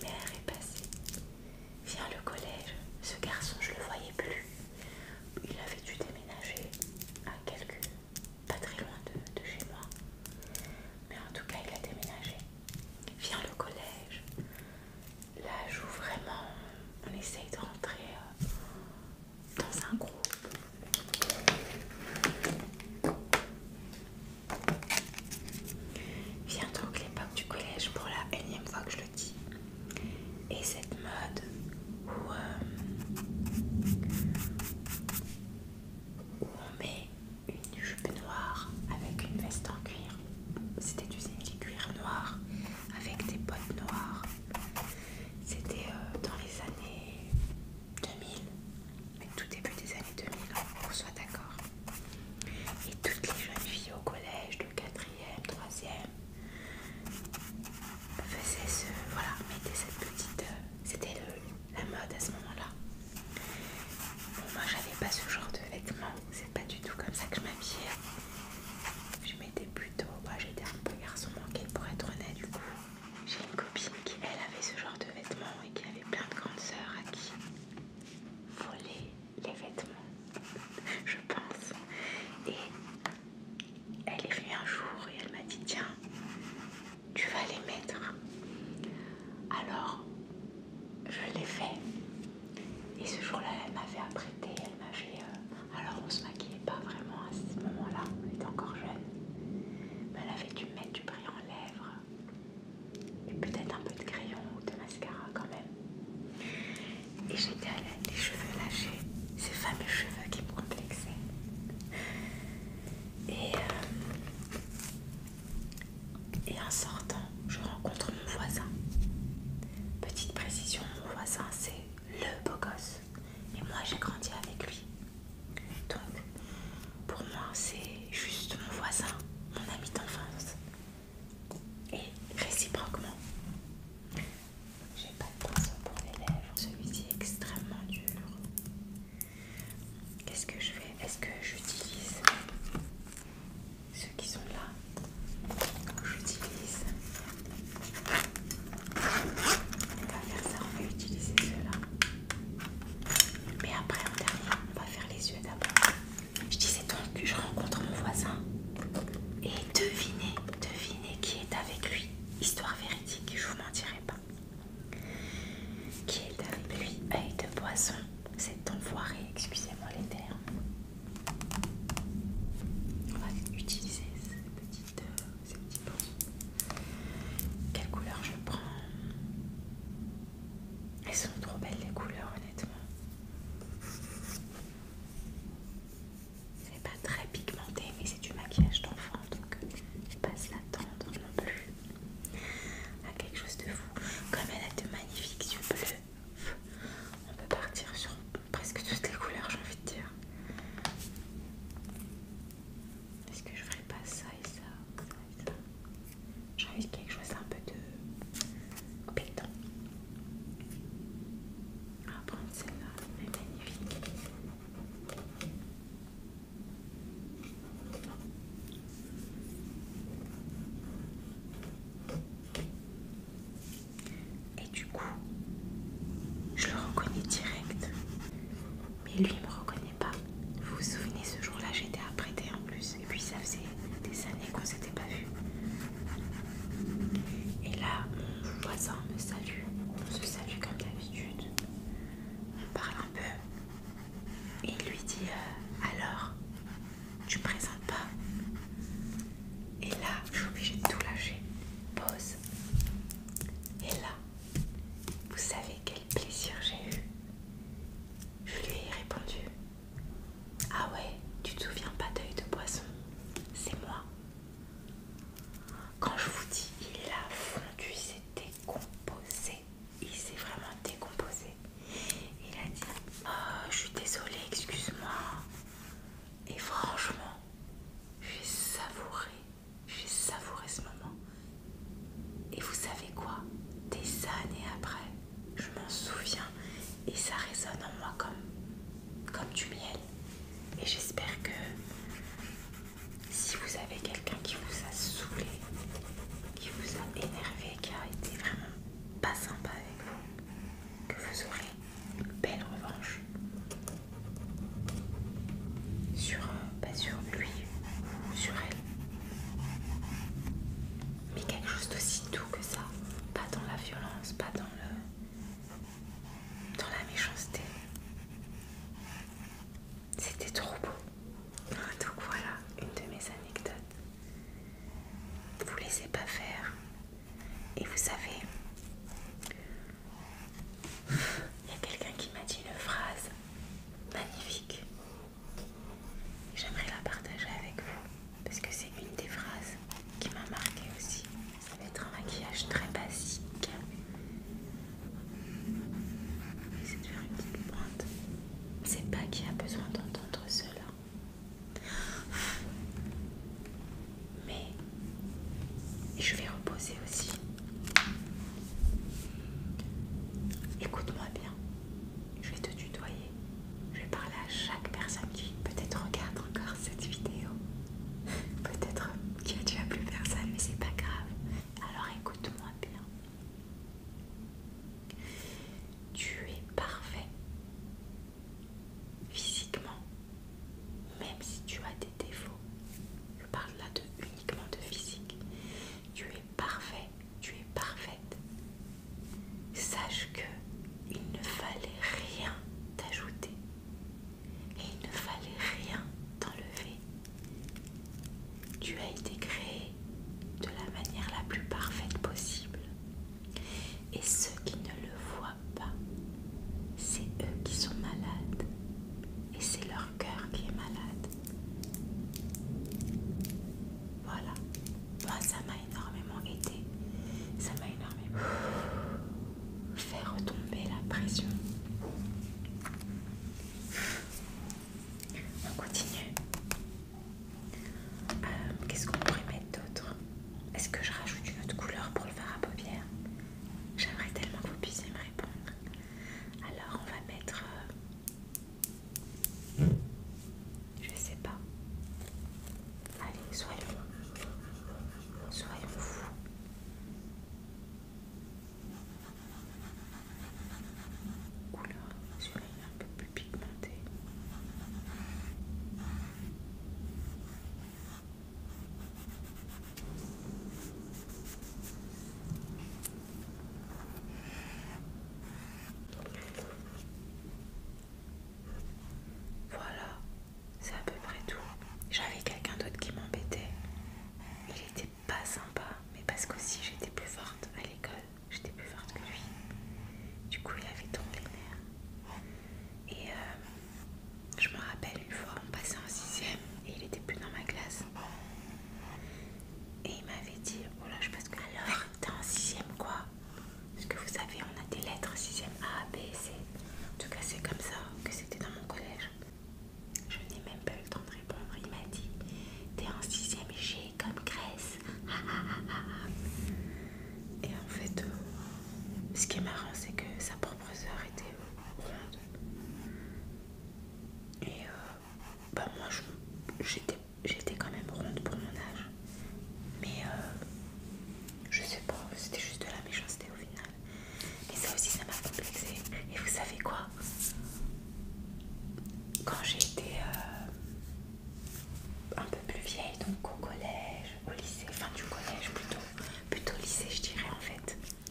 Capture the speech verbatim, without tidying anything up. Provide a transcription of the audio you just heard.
primaire est passée. Vient le collège. Ce garçon, je le voyais plus. Il avait dû déménager à quelques... pas très loin de, de chez moi. Mais en tout cas, il a déménagé. Vient le collège. Là, j'ouvre vraiment... On essaye de rentrer euh, dans un groupe. Vient donc l'époque du collège pour la énième fois que je le dis. Et cette mode où, euh, où on met une jupe noire avec une veste en cuir. C'était du simili-cuir noir avec des bottes noires. C'était euh, dans les années deux mille, mais tout début des années deux mille, on soit d'accord. Et toutes les jeunes filles au collège de quatrième, troisième faisaient ce, voilà, mettaient cette petite, euh, c'était la mode à ce moment-là. Bon, moi j'avais pas ce genre de vêtements, c'est pas du tout comme ça que je m'habillais. Je mettais plutôt, bah, j'étais un peu garçon manqué pour être honnête du coup. J'ai une copine qui elle avait ce genre de vêtements et qui avait plein de grandes sœurs à qui voler les vêtements, je pense. Et elle est venue un jour et elle m'a dit tiens, tu vas les mettre. Alors je l'ai fait. Et ce jour-là, elle m'avait apprêté, elle m'avait... Euh... Alors on se maquillait pas vraiment à ce moment-là, on était encore jeunes. Mais elle avait dû mettre du brillant en lèvres. Et peut-être un peu de crayon ou de mascara quand même. Et j'étais à l'aide, les cheveux lâchés, ces fameux cheveux qui me complexaient. Et, euh, et en sortant, je rencontre mon voisin. Petite précision, mon voisin c'est le beau gosse. Et moi j'ai grandi avec lui. Donc pour moi c'est juste mon voisin, mon ami d'enfance. Et réciproquement. J'ai pas de pinceau pour les lèvres. Celui-ci est extrêmement dur. Qu'est-ce que je fais? Est-ce que j'utilise ceux qui sont là? J'utilise. On va faire ça, on va utiliser ceux-là. Mais après, en dernier, on va faire les yeux d'abord. Je disais donc que je rencontre mon voisin. Et devinez, devinez qui est avec lui. Histoire véridique, je vous mentirai pas. Qui est avec lui? Œil de poisson. Cet enfoiré, excusez-moi les termes. On va utiliser ces petites, euh, ces petits pinceaux. Quelle couleur je prends? Elles sont trop belles les couleurs, honnêtement. C'est pas très pigmenté, mais c'est du maquillage d'enfant, donc je pas se l'attendre non plus à quelque chose de fou. Comme elle a de magnifiques yeux bleus, on peut partir sur presque toutes les couleurs, j'ai envie de dire. Est-ce que je ferais pas ça et ça, ça et ça? J'ai envie de quelque chose un peu de pétant. On va prendre celle-là, elle est magnifique. Et du coup, je le reconnais direct. Mais lui me reconnaît pas. Vous vous souvenez, ce jour-là, j'étais apprêtée en plus. Et puis ça faisait des années qu'on s'était pas vus. Et là, mon voisin me salue. On se salue comme d'habitude. On parle un peu. Et il lui dit euh, alors, tu présentes pas? Et là, je suis obligée de tout lâcher. Pause. Et là, vous savez quel plaisir j'ai eu. Je lui ai répondu lance pas dans le dans la méchanceté. C'était trop beau. Donc voilà, une de mes anecdotes. Vous laissez pas faire. Et vous savez, il y a quelqu'un qui m'a dit une phrase magnifique. J'aimerais la partager avec vous parce que c'est une des phrases qui m'a marquée aussi. Ça va être un maquillage très basique. J'essaie de faire une petite pointe. C'est pas qui a besoin d'entendre cela. Mais je vais reposer aussi. Écoute-moi bien. Je vais te tutoyer. Je vais parler à chaque personne qui peut-être regarde encore cette vidéo. Peut-être qu'il n'y a déjà plus personne, mais c'est pas grave. Alors écoute-moi bien. Tu es parfait. Physiquement. Même si tu as des défauts. Je parle là de uniquement de physique. Tu es parfait. Tu es parfaite. Sache que il ne fallait rien t'ajouter. Et il ne fallait rien t'enlever. Tu as été créé de la manière la plus parfaite possible. Et ceux qui ne le voient pas, c'est eux qui sont malades. Et c'est leur cœur qui est malade. Voilà. Moi, ça m'a énormément aidé. Ça m'a énormément fait retomber la pression. On continue. Euh, Qu'est-ce qu'on pourrait mettre d'autre? Est-ce que je rajoute une autre couleur pour le fard à paupières? J'aimerais tellement que vous puissiez me répondre. Alors on va mettre... Euh, je sais pas. Allez, soyons... Soyons fous. Oula, celui-là il est un peu plus pigmenté. Voilà, c'est à peu près tout. J'avais quelqu'un d'autre qui m'embêtait. Il était pas sympa, mais parce qu'aussi j'étais plus forte à l'école. J'étais plus forte que lui. Du coup, il avait trop les nerfs. Et euh, je me rappelle une fois, on passait en sixième et il était plus dans ma classe. Et il m'avait dit, oh là, je pense que alors, t'es en sixième quoi? Parce que vous savez, on a des lettres sixième A, B, C. En tout cas, c'est comme ça que c'était dans mon collège. Je n'ai même pas eu le temps de répondre. Il m'a dit, t'es en sixième G comme Grèce. Et en fait, euh, ce qui est marrant, c'est que sa propre sœur était euh, ronde. Et euh, bah moi, j'étais j'étais quand même ronde pour mon âge. Mais euh, je sais pas, c'était juste de la méchanceté au final. Mais ça aussi, ça m'a complexé. Et vous savez quoi? Quand j'étais euh, un peu plus vieille, donc au collège, au lycée, enfin du collège plutôt, plutôt lycée je dirais en fait.